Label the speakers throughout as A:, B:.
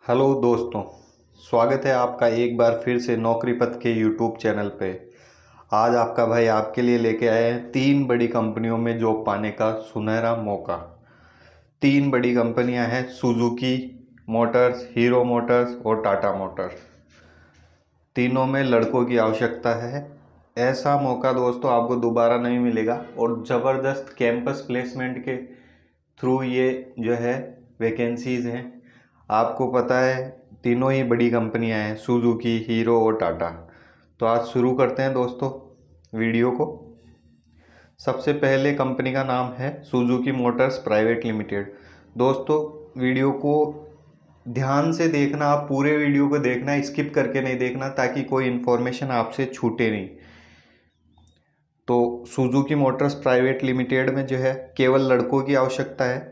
A: Hello दोस्तों, स्वागत है आपका एक बार फिर से नौकरी पथ के यूट्यूब चैनल पे। आज आपका भाई आपके लिए लेके आए हैं 3 बड़ी कंपनियों में जॉब पाने का सुनहरा मौका। 3 बड़ी कंपनियां हैं, सुजुकी मोटर्स, हीरो मोटर्स और टाटा मोटर्स। तीनों में लड़कों की आवश्यकता है। ऐसा मौका दोस्तों आपको दोबारा नहीं मिलेगा और ज़बरदस्त कैंपस प्लेसमेंट के थ्रू ये जो है वैकेंसीज़ हैं। आपको पता है तीनों ही बड़ी कंपनियां हैं, सुजुकी, हीरो और टाटा। तो आज शुरू करते हैं दोस्तों वीडियो को। सबसे पहले कंपनी का नाम है सुजुकी मोटर्स प्राइवेट लिमिटेड। दोस्तों वीडियो को ध्यान से देखना, आप पूरे वीडियो को देखना, स्किप करके नहीं देखना ताकि कोई इन्फॉर्मेशन आपसे छूटे नहीं। तो सुजुकी मोटर्स प्राइवेट लिमिटेड में जो है केवल लड़कों की आवश्यकता है।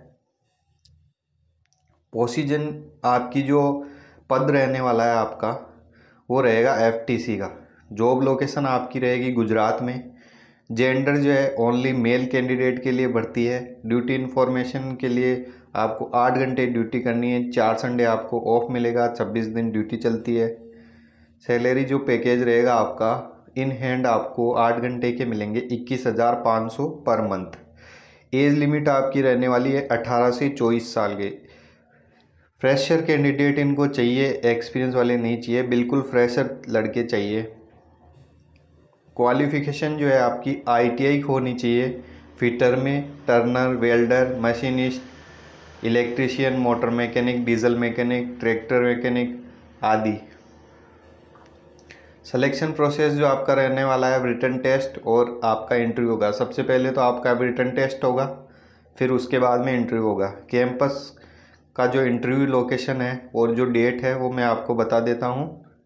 A: पोजीशन आपकी जो पद रहने वाला है आपका वो रहेगा एफटीसी का। जॉब लोकेशन आपकी रहेगी गुजरात में। जेंडर जो है ओनली मेल कैंडिडेट के लिए भर्ती है। ड्यूटी इन्फॉर्मेशन के लिए आपको 8 घंटे ड्यूटी करनी है, 4 संडे आपको ऑफ मिलेगा, 26 दिन ड्यूटी चलती है। सैलरी जो पैकेज रहेगा आपका इन हैंड आपको 8 घंटे के मिलेंगे 21,500 पर मंथ। एज लिमिट आपकी रहने वाली है 18 से 24 साल के। फ्रेशर कैंडिडेट इनको चाहिए, एक्सपीरियंस वाले नहीं चाहिए, बिल्कुल फ्रेशर लड़के चाहिए। क्वालिफिकेशन जो है आपकी आईटीआई होनी चाहिए। फिटर में turner, welder, machinist, electrician, motor mechanic, diesel mechanic, tractor mechanic आदि। सिलेक्शन प्रोसेस जो आपका रहने वाला है रिटन टेस्ट और आपका इंटरव्यू होगा। सबसे पहले तो आपका रिटन टेस्ट होगा, फिर उसके बाद में इंटरव्यू होगा। कैंपस का जो इंटरव्यू लोकेशन है और जो डेट है वो मैं आपको बता देता हूँ।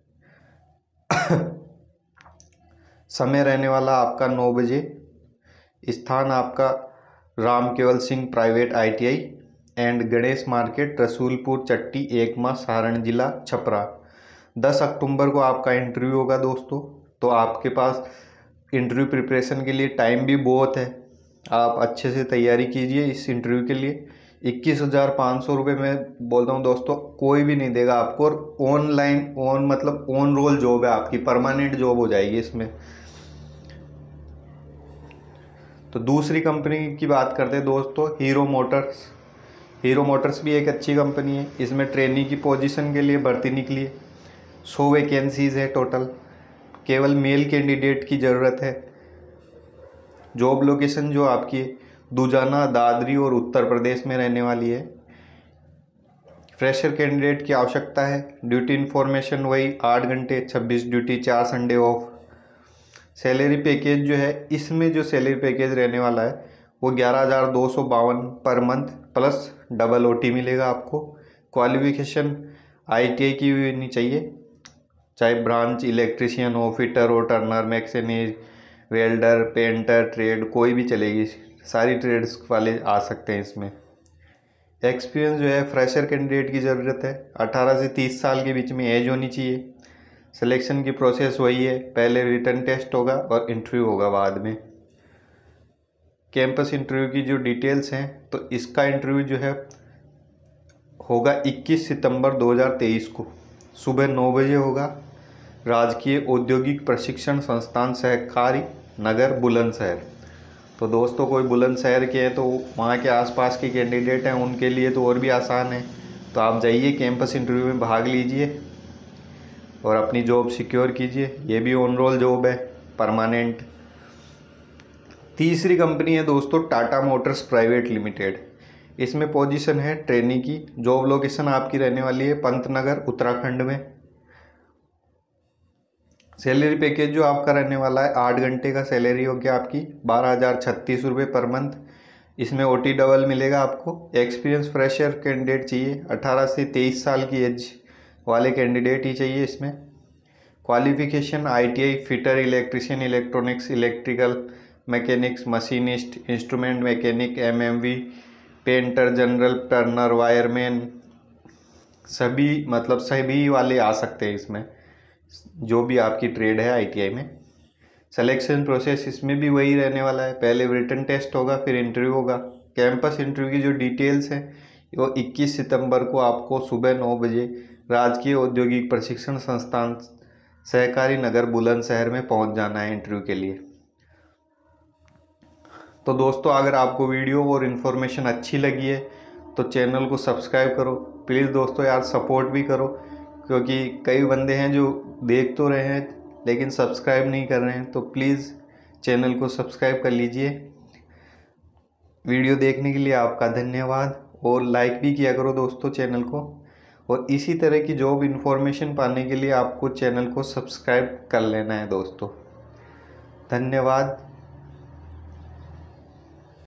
A: समय रहने वाला आपका 9 बजे। स्थान आपका Ram Kewal Singh private ITI and Ganesh market, Rasulpur Chatti, Ekma, Saran जिला, छपरा। 10 अक्टूबर को आपका इंटरव्यू होगा दोस्तों। तो आपके पास इंटरव्यू प्रिपरेशन के लिए टाइम भी बहुत है। आप अच्छे से तैयारी कीजिए इस इंटरव्यू के लिए। 21,500 रुपये मैं बोलता हूँ दोस्तों, कोई भी नहीं देगा आपको। और ऑनलाइन मतलब ऑन रोल जॉब है आपकी, परमानेंट जॉब हो जाएगी इसमें। तो दूसरी कंपनी की बात करते हैं दोस्तों, हीरो मोटर्स। हीरो मोटर्स भी एक अच्छी कंपनी है। इसमें ट्रेनी की पोजीशन के लिए भर्ती निकली है। 100 वैकेंसीज़ है टोटल। केवल मेल कैंडिडेट की ज़रूरत है। जॉब लोकेशन जो आपकी दुजाना, दादरी और उत्तर प्रदेश में रहने वाली है। फ्रेशर कैंडिडेट की आवश्यकता है। ड्यूटी इन्फॉर्मेशन वही 8 घंटे, 26 duty, 4 Sunday off. Salary package जो है इसमें जो सैलरी पैकेज रहने वाला है वो 11,252 per month plus double OT मिलेगा आपको। क्वालिफिकेशन आईटीआई की भी नहीं चाहिए, चाहे ब्रांच इलेक्ट्रीशियन हो, फिटर हो, turner, mechanic, welder, painter, trade कोई भी चलेगी। सारी ट्रेड्स वाले आ सकते हैं इसमें। एक्सपीरियंस जो है फ्रेशर कैंडिडेट की ज़रूरत है। 18 से 30 साल के बीच में एज होनी चाहिए। सिलेक्शन की प्रोसेस वही है, पहले रिटन टेस्ट होगा और इंटरव्यू होगा बाद में। कैंपस इंटरव्यू की जो डिटेल्स हैं तो इसका इंटरव्यू जो है होगा 21 सितंबर 2023 को सुबह 9 बजे होगा। राजकीय औद्योगिक प्रशिक्षण संस्थान सहकारी नगर बुलंदशहर। तो दोस्तों कोई बुलंदशहर के हैं तो वहाँ के आसपास के कैंडिडेट हैं उनके लिए तो और भी आसान है। तो आप जाइए कैंपस इंटरव्यू में भाग लीजिए और अपनी जॉब सिक्योर कीजिए। ये भी ऑन रोल जॉब है, परमानेंट। तीसरी कंपनी है दोस्तों टाटा मोटर्स प्राइवेट लिमिटेड। इसमें पोजीशन है ट्रेनी की। जॉब लोकेशन आपकी रहने वाली है पंतनगर, उत्तराखंड में। सैलरी पैकेज जो आपका रहने वाला है 8 घंटे का सैलरी हो गया आपकी 12,036 रुपये पर मंथ। इसमें ओटी डबल मिलेगा आपको। एक्सपीरियंस फ्रेशर कैंडिडेट चाहिए, 18 से 23 साल की एज वाले कैंडिडेट ही चाहिए इसमें। Qualification ITI, fitter, electrician, electronics, electrical, mechanics, machinist, instrument mechanic, MMV, painter, general, turner, wireman, सभी वाले आ सकते हैं इसमें, जो भी आपकी ट्रेड है आईटीआई में। सिलेक्शन प्रोसेस इसमें भी वही रहने वाला है, पहले रिटन टेस्ट होगा फिर इंटरव्यू होगा। कैंपस इंटरव्यू की जो डिटेल्स हैं वो 21 सितंबर को आपको सुबह 9 बजे राजकीय औद्योगिक प्रशिक्षण संस्थान सहकारी नगर बुलंदशहर में पहुंच जाना है इंटरव्यू के लिए। तो दोस्तों अगर आपको वीडियो और इन्फॉर्मेशन अच्छी लगी है तो चैनल को सब्सक्राइब करो प्लीज़ दोस्तों यार, सपोर्ट भी करो, क्योंकि कई बंदे हैं जो देख तो रहे हैं लेकिन सब्सक्राइब नहीं कर रहे हैं, तो प्लीज़ चैनल को सब्सक्राइब कर लीजिए। वीडियो देखने के लिए आपका धन्यवाद, और लाइक भी किया करो दोस्तों चैनल को, और इसी तरह की जॉब इन्फॉर्मेशन पाने के लिए आपको चैनल को सब्सक्राइब कर लेना है दोस्तों। धन्यवाद।